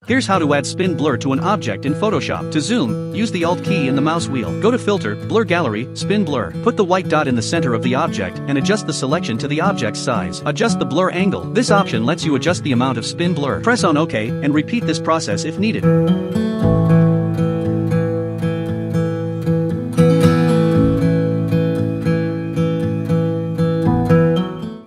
Here's how to add spin blur to an object in Photoshop. To zoom, use the Alt key in the mouse wheel. Go to Filter, Blur Gallery, Spin Blur. Put the white dot in the center of the object and adjust the selection to the object's size. Adjust the blur angle. This option lets you adjust the amount of spin blur. Press on OK and repeat this process if needed.